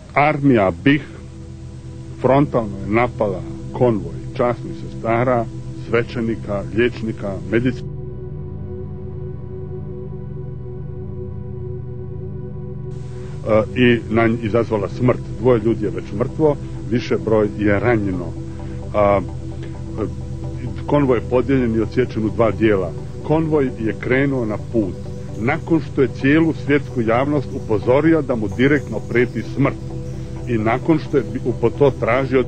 Armija BiH frontalno je napala konvoj časnih sestara, svećenika, liječnika, medicinskih i izazvala smrt. 2 ljudi je već mrtvo, više broj je ranjeno. Konvoj je podijeljen i odsječen u 2 dijela. Konvoj je krenuo na put nakon što je cijelu svjetsku javnost upozorio da mu direktno prijeti smrt i nakon što je po to tražio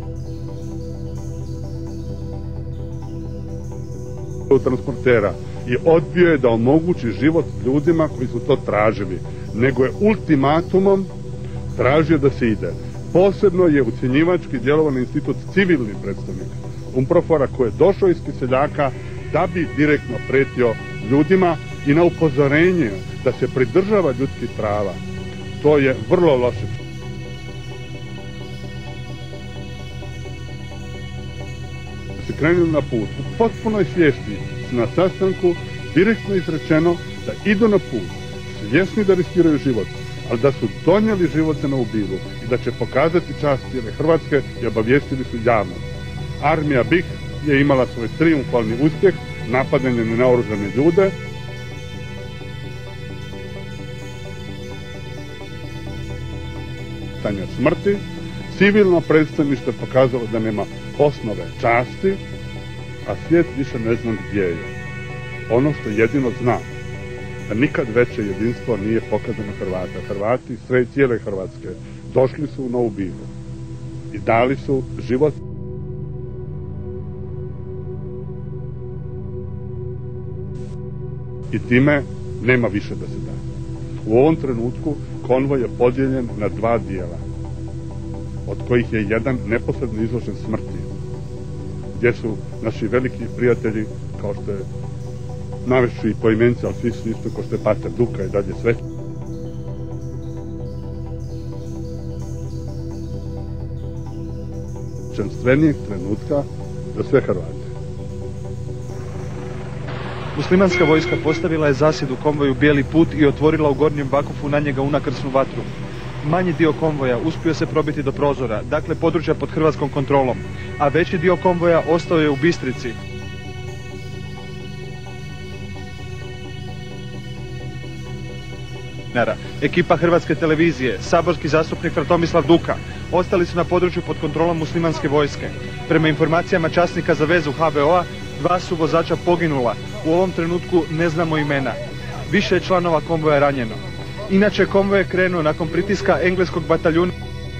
transportera i odbio je da omogući život ljudima koji su to tražili, nego je ultimatumom tražio da se ide. Posebno je ucjenjivački djelovao na institut civilni predstavnik UNPROFOR-a koji je došao iz Kiseljaka da bi direktno prijetio ljudima i na upozorenje da se pridržava ljudskih prava. To je vrlo loše. Se krenuli na put u potpunoj svijesti na sastanku direktno izrečeno da idu na put svjesni da riskiraju život, ali da su donijeli živote na Ubilu i da će pokazati čast cijele Hrvatske i obavijestili su javnost. Armija BiH je imala svoj trijumfalni uspjeh napadanje na naoružane ljude. Stanje smrti, civilno predstavništvo je pokazalo da nema osnove časti, a svijet više ne zna gdje je. Ono što jedino zna, da nikad veće jedinstvo nije pokazano Hrvata. Hrvati sve cijele Hrvatske došli su u Novu Bilu i dali su život. I time nema više da se da. U ovom trenutku konvoj je podijeljen na 2 dijela, od kojih je jedan neposredno izložen smrti, gdje su naši veliki prijatelji, kao što je, navešću i poimence, ali svi su isto kao što je pater Duka i dalje sve. Čanstvenijeg trenutka za sve Hrvate. Muslimanska vojska postavila je zasjed u konvoju Bijeli put i otvorila u Gornjem Vakufu na njega unakrsnu vatru. Manji dio konvoja uspio se probiti do prozora, dakle područja pod hrvatskom kontrolom, a veći dio konvoja ostao je u Bistrici. Ekipa Hrvatske televizije, saborski zastupnik Tomislav Duka, ostali su na području pod kontrolom muslimanske vojske. Prema informacijama časnika za vezu HVO-a, 2 su vozača poginula. U ovom trenutku ne znamo imena. Više je članova konvoja ranjeno. Inače, konvoj je krenuo nakon pritiska engleskog bataljuna.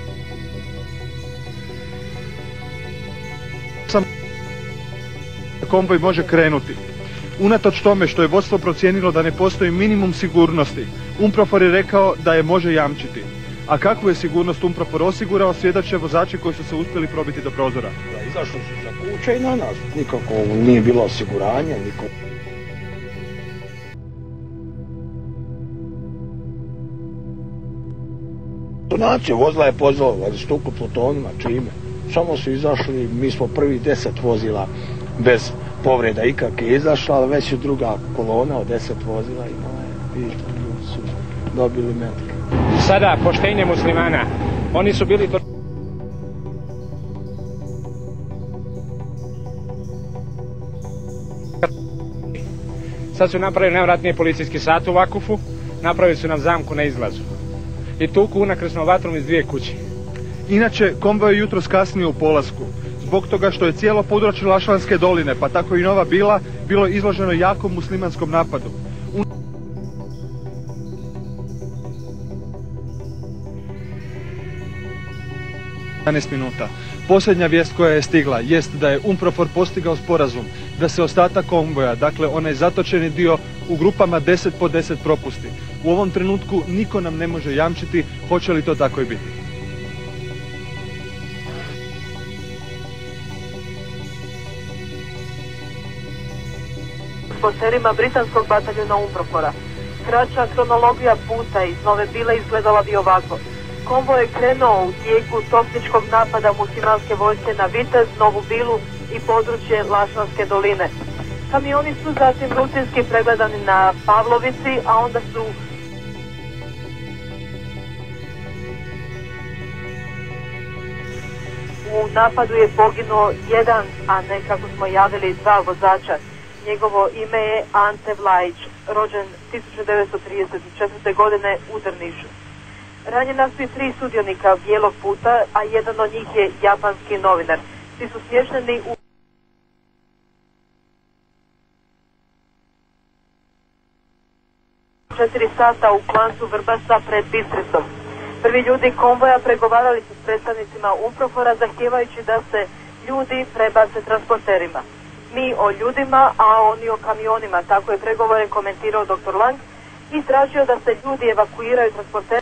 Konvoj može krenuti. Unatoč tome što je vodstvo procijenilo da ne postoji minimum sigurnosti, UNPROFOR je rekao da je može jamčiti. A kakvu je sigurnost UNPROFOR osigurao, svjedoče vozači koji su se uspjeli probiti do prozora. Izašli su za kuće i na nas. Nikako nije bilo osiguranja, nikako. Donacije, vozila je pozvala, ali stukli plutonima, čime. Samo su izašli, mi smo prvi 10 vozila bez povreda ikakve izašla, ali već je druga kolona od 10 vozila imala je, i ljudi su dobili metke. Sada poštenje muslimana, oni su bili to... Sad su napravili najvratnije policijski sat u Vakufu, napravili su nam zamku na izlazu i tuku unakrsnom vatrom iz 2 kuće. Inače, konvoj je jutros kasnije u polasku, zbog toga što je cijelo područje Lašvanske doline, pa tako i Nova Bila, bilo izloženo jakom muslimanskom napadu. 11 minuta. Posljednja vijest koja je stigla jest da je UNPROFOR postigao sporazum da se ostatak konvoja, dakle onaj zatočeni dio, u grupama 10 po 10 propusti. U ovom trenutku niko nam ne može jamčiti hoće li to tako i biti. Posterima britanskog bataljuna UNPROFOR-a. Kraća kronologija puta iz Nove Bile izgledala bi ovako. Konvoj je krenuo u tijeku topničkog napada muslimanske vojske na Vitez, Novu Bilu i područje Lašvanske doline. Kamioni su zatim rutinski pregledani na Pavlovici, a onda su U napadu je poginuo jedan, a ne kako smo javili 2 vozača. Njegovo ime je Ante Vlajić, rođen 1934. godine u Drnišu. Ranjena su i 3 sudionika bijelog puta, a jedan od njih je japanski novinar. Svi su smješteni u 4 sata u klancu Vrbasa pred Bistricom. Prvi ljudi konvoja pregovarali su s predstavnicima UNPROFOR-a zahtijevajući da se ljudi prebace transporterima. Mi o ljudima, a oni o kamionima, tako je pregovore komentirao dr. Lang i tražio da se ljudi evakuiraju transporterima.